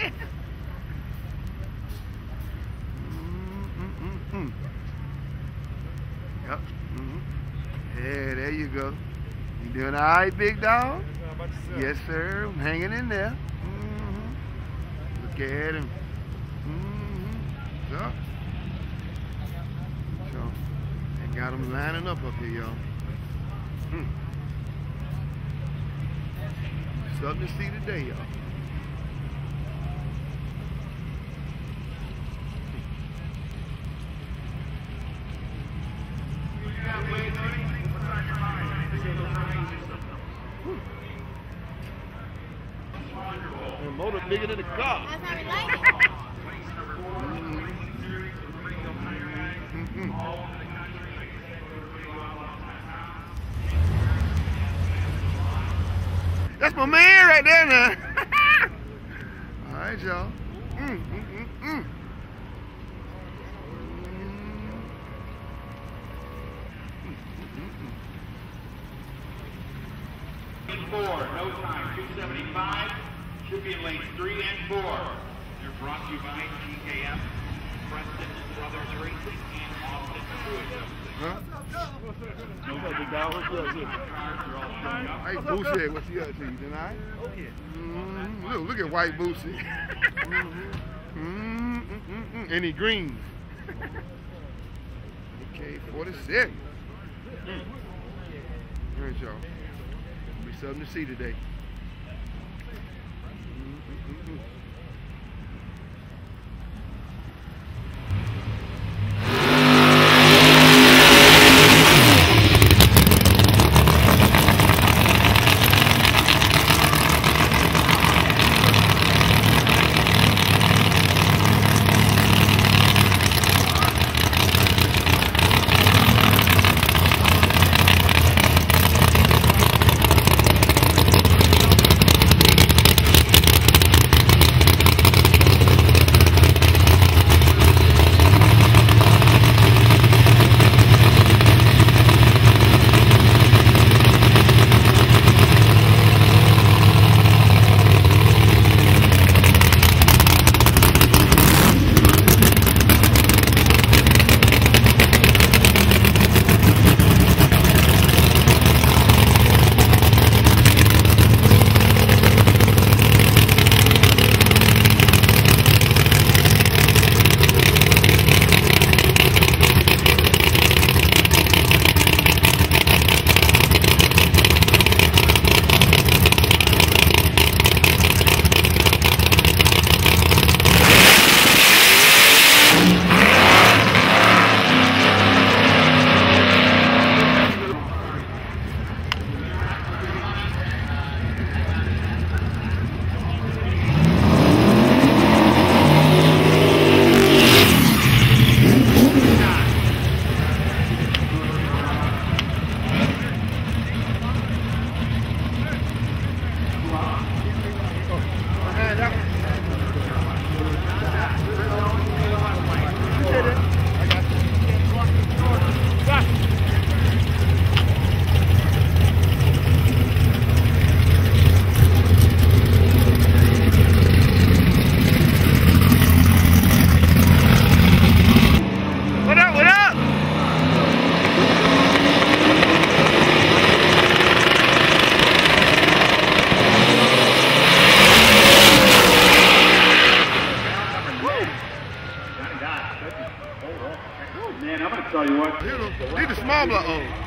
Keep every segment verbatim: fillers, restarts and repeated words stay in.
Mm-mm-mm-mm. Yep. Mm-hmm. Yeah, there you go. You doing all right, big dog? Yes, sir. I'm hanging in there. Mm-hmm. Look at him. Mm-hmm. So, so, they got him lining up up here, y'all. Mm. Something to see today, y'all. The motor bigger than the car. That's how we like it. Mm-hmm. That's my man right there now. All right, y'all. Mm, mm, mm, mm. Four, no time, two seventy-five, should be in lanes three and four. They're brought to you by T K F, Preston Brothers Racing, and Austin Tourism. Huh? What's up, dog? What's up? Hey, Boosie, what's he up to? You tonight? Oh, yeah. Mm-hmm. Look, look at white Boosie. Mm-hmm. Mm-hmm. And he green. Okay, forty-seven. Mm. All right, y'all. Be something to see today. Mm-hmm. Man, I'm going to tell you what. These the small block. Oh.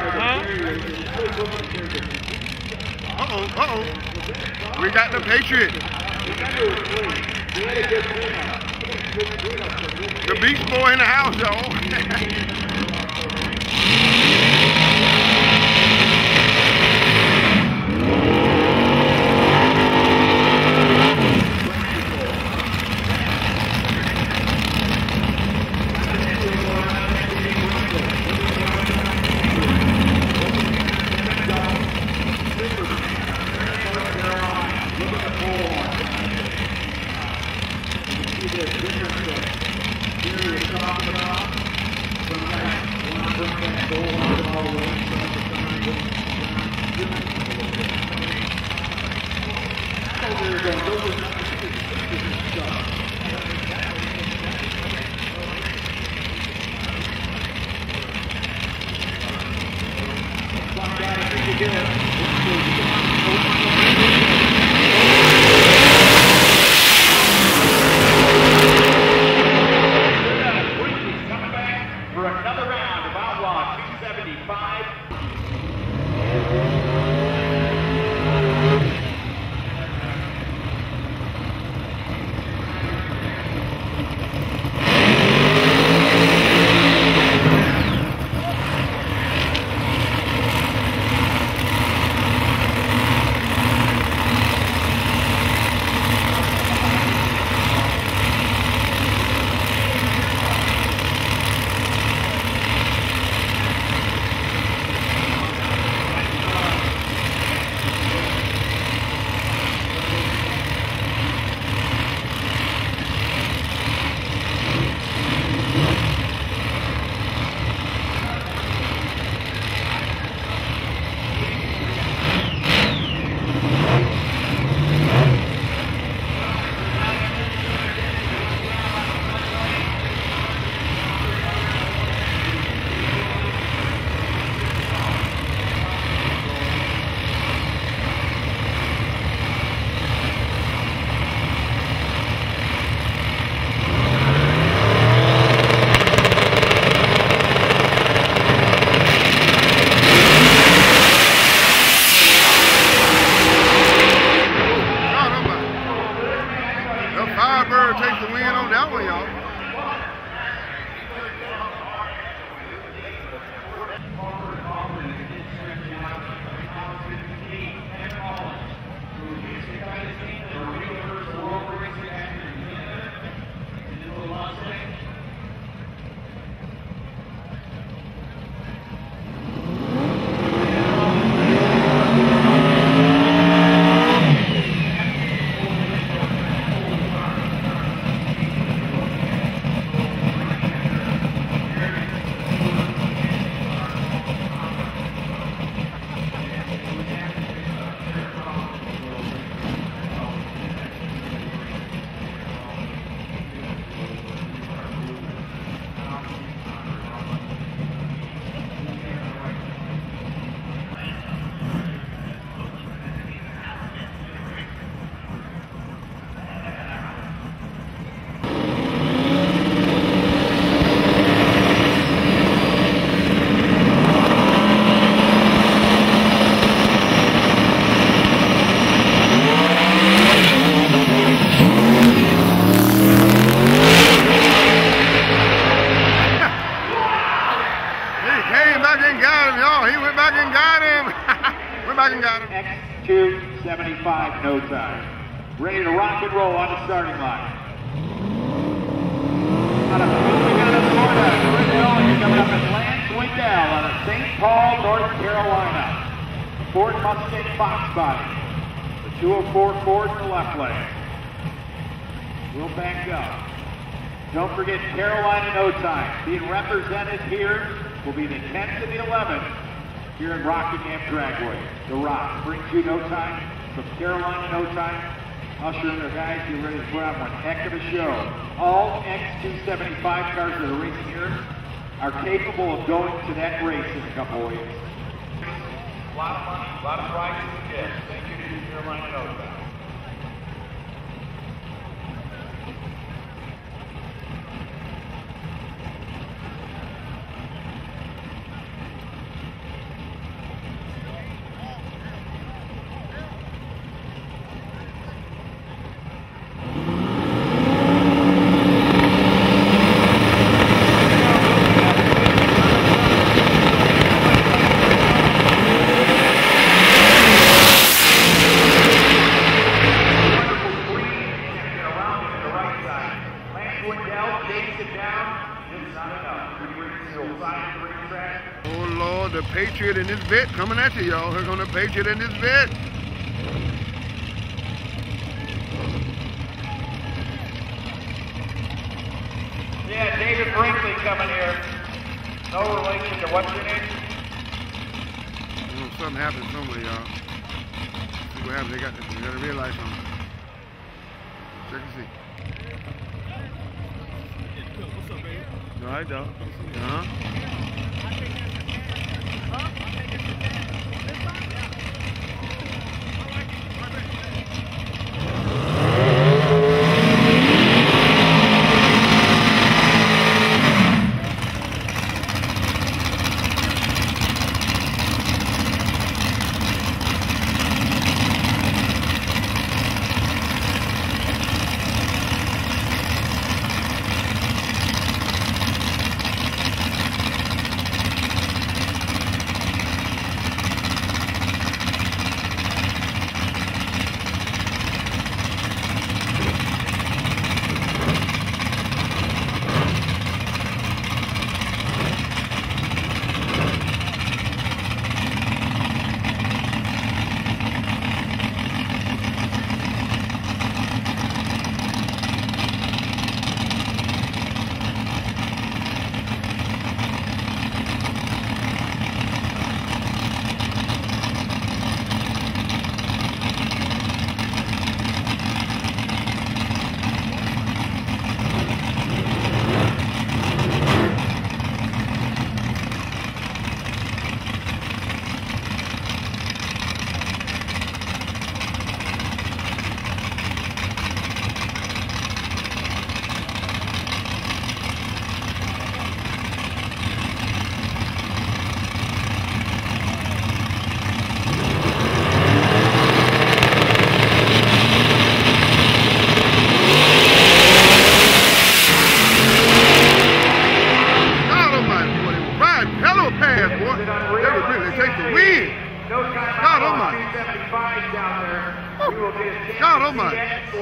Uh-oh, uh-oh. We got the Patriot. The Beast Boy in the house, y'all. For another round of Outlaw two seventy-five. Firebird takes the win on that one, y'all. X two seventy-five, no time. Ready to rock and roll on the starting line. Out of Florida, Florida, coming up in Lance Wendell out of Saint Paul, North Carolina. Ford Mustang Fox body. The two oh four Ford in the left lane. We'll back up. Don't forget Carolina No Time. Being represented here will be the tenth and the eleventh. Here in Rockingham Dragway. The Rock brings you No Time from Carolina No Time. Usher and their guys, get ready to put on one heck of a show. All X two seventy-five cars that are racing here are capable of going to that race in a couple of weeks. A lot of money, a lot of prizes and gifts. Thank you to Carolina No Time. y'all. The Patriot and his vet coming at you, y'all. Here come the Patriot and his vet. Yeah, David Brinkley coming here. No relation to what's your name? You know, something happened somewhere, y'all. See what happened. They got, they got a real light on. Check and see. What's up, baby? No, I don't. Uh-huh. God almighty.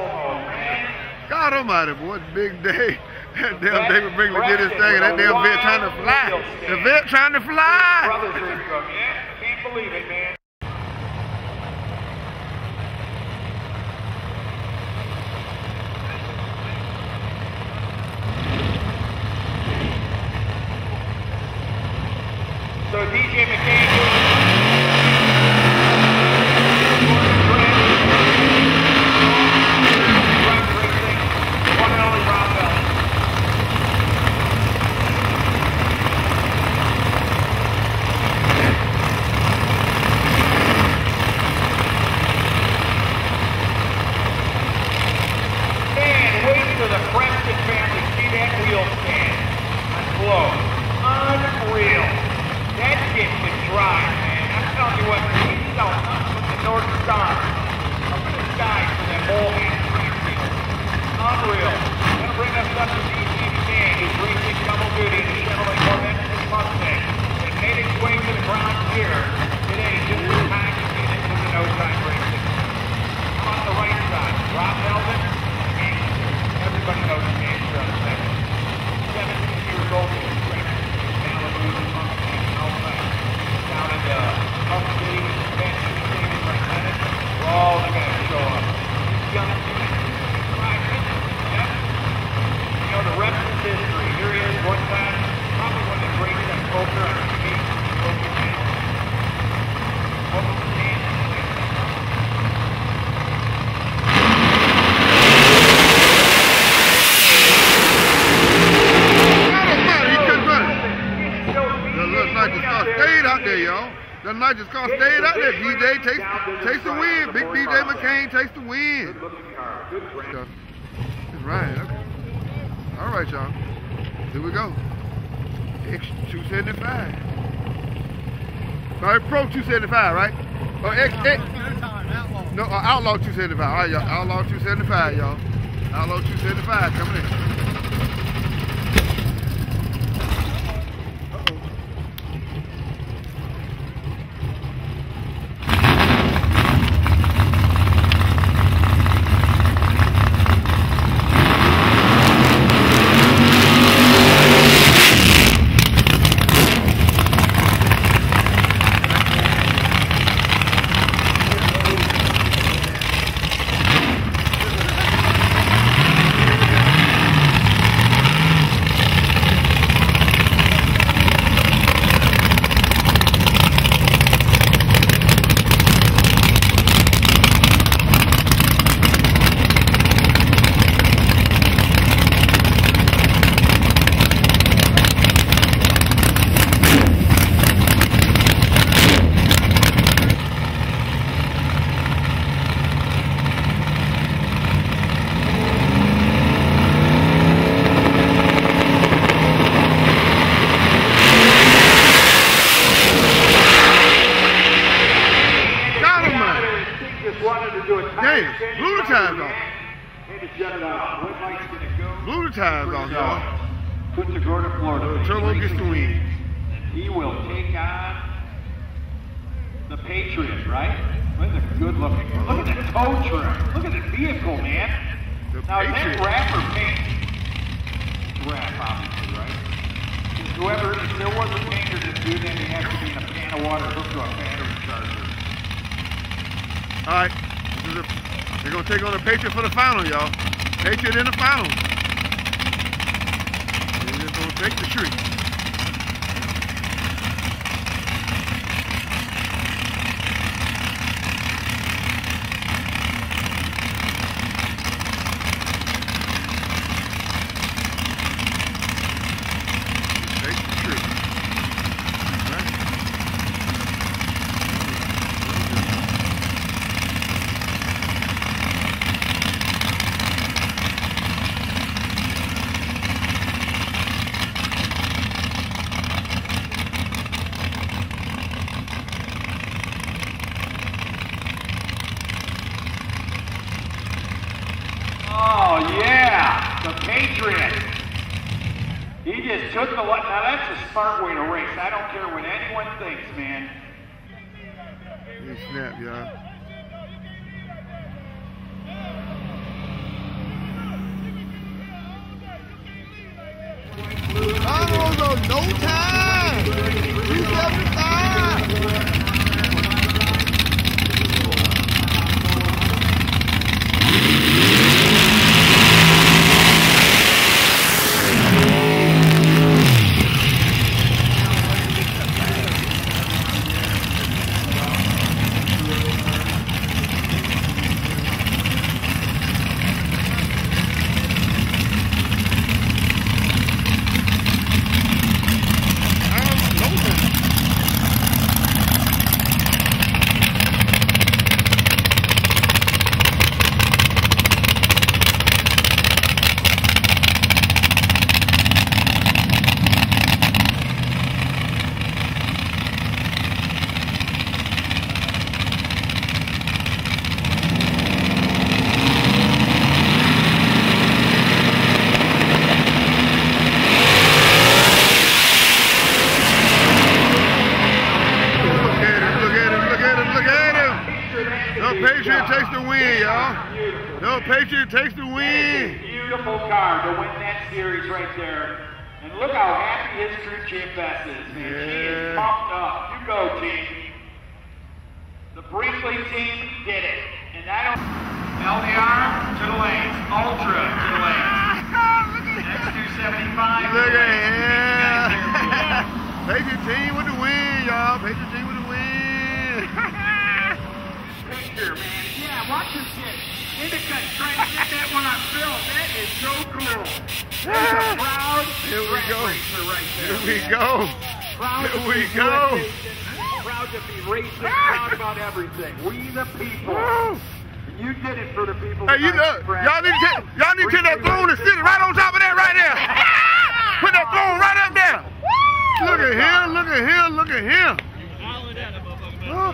God almighty, boy, big day. That damn David Brinkley did his thing, and that damn vet trying to fly. The vet trying to fly. Brothers are in trouble. Yeah, can't believe it, man. So D J McCain. The nitrous car stayed out there. D J takes, takes the win. Big D J McCain takes the win. That's right. Okay. All right, y'all. Here we go. X two seventy-five. All right, Pro two seventy-five, right? Oh, X, X. No, uh, Outlaw two seventy-five. All right, y'all. Outlaw two seventy-five, y'all. Outlaw two seventy-five coming in. Damn, blew the tires off. Need to shut it off. Red light's gonna go. Blew the tires off, y'all. Punta Gorda, Florida. Turbo gets the win. He will take on the Patriot, right? Look at the good looking. Look at the tow trim. Look at the vehicle, man. The now, is Patriot. that wrap or paint? Wrap, obviously, right? Whoever, if there was a painter to do that, he has to be in a pan of water hooked to a battery charger. All right, this is a, they're gonna take on the Patriot for the final, y'all. Patriot in the final. They're just gonna take the tree. Take the tree. Right? Oh, yeah, the Patriot. He just took the, now that's a smart way to race. I don't care what anyone thinks, man. He snapped, y'all. Almost on no time. three seventy-five. Patriot takes the win, y'all. No, Patriot takes the win. Beautiful car to win that series right there. And look how happy his crew chief Bess is, man. Yeah. She is pumped up. You go, team. The Brinkley team did it. And I don't... L D R to the lanes. Ultra to the lanes. Next two seventy-five. Look at him. Patriot team with the win, y'all. Patriot team with the win. Picture, man. Yeah, watch this shit. Indica trying to get that one on film. That is so cool. That's a proud Here we go. racer right there. Here we go. Proud Here to we be go. racing, proud to be racing, proud about everything. We the people. Woo. You did it for the people. Hey, you know, y'all need to take, y'all need to take that throne and sit it right on top of that right there. Put that throne right up there. Look at him, look at him, look at him. Oh.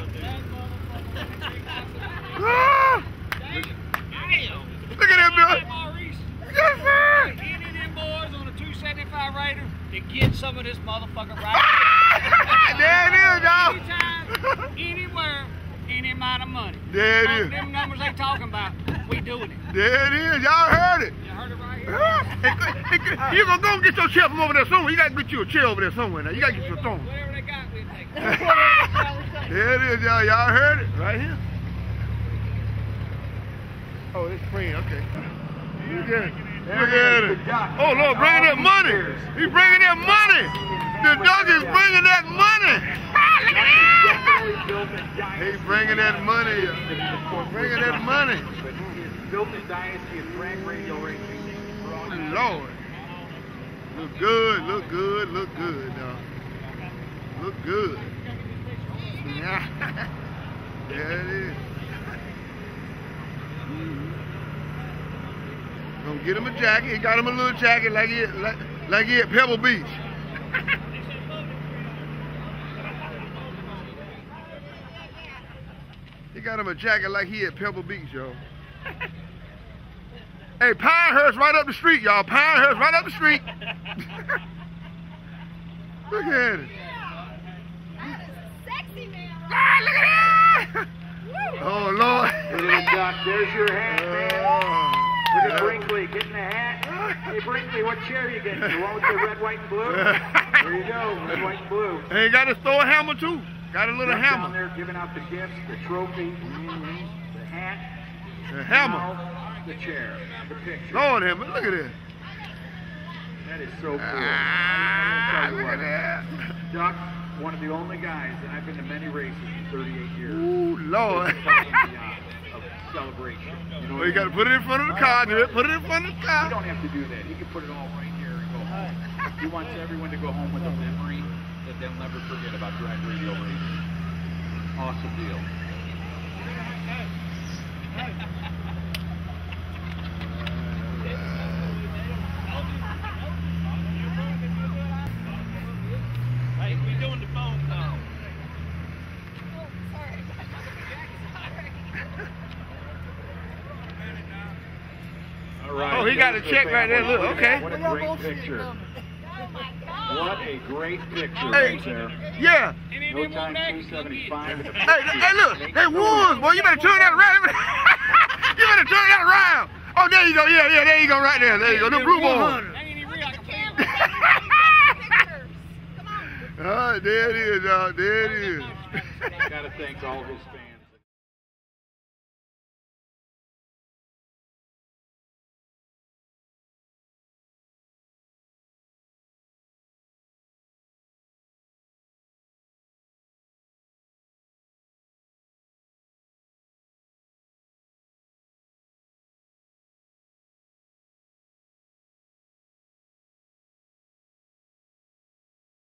Oh. Look at that, Bill. Yes, sir. Any of them boys on a two seventy-five Raider to get some of this motherfucker right. There it is, y'all. Anytime, anywhere, any amount of money. There it Some is. of them numbers they talking about, we doing it. There it is. Y'all heard it. You heard it right here. You gonna go get your chair from over there somewhere. You gotta get you a chair over there somewhere now. You gotta get your throne. Whatever they got, we'll take it. There it is, y'all. Y'all heard it right here. Oh, it's green. Okay. Look at it. Look at it. Oh, Lord, bringing that money. He's bringing that money. The dog is bringing that money. Look at that. He's bringing that money. Bringing that money. Built a dynasty of drag radio racing. Lord. Look good, look good, look good, dog. Look good. Yeah. There it is. Mm-hmm. Gonna get him a jacket. He got him a little jacket like he like, like he at Pebble Beach. He got him a jacket like he at Pebble Beach, y'all. Hey, Pinehurst right up the street, y'all. Pinehurst right up the street. Look at it. That is sexy, man. Ah, look at that. Oh, Lord. Little Duck, there's your hat, man. Oh, Look at yeah. Brinkley getting the hat. Hey, Brinkley, what chair are you getting? The one with the red, white, and blue? There you go, red, white, and blue. And he got his Thor hammer, too. Got a little Duck hammer. down there giving out the gifts, the trophy, Mm-hmm. the hat, The hammer. now the chair, the picture. Lord hammer, look at this. That is so cool. Ah, I look at that. Duck, one of the only guys, and I've been to many races in thirty-eight years. Ooh, Lord. Of celebration. You know Well, you got to put it in front of the car, do it. Put it in front of the You car. don't have to do that. He can put it all right here and go home. He wants everyone to go home with a memory that they'll never forget about drag radio racing. Awesome deal. Hey, we doing the phone call. Oh, sorry. All right. Oh, he got a there's the check right there. family. Look, okay. What a great picture. Oh, my God. What a great picture Hey. right there. Yeah. Any of No them time on that? two seventy-five. Hey, hey, look. They won, boy. You better turn that around. You better turn that around. Oh, there you go. Yeah, yeah, there you go. Right there. There you go. The blue boy. Ain't any real. I can Can't feel take pictures. Come on. Oh, there it is, y'all. There it is. Got to thank all his fans.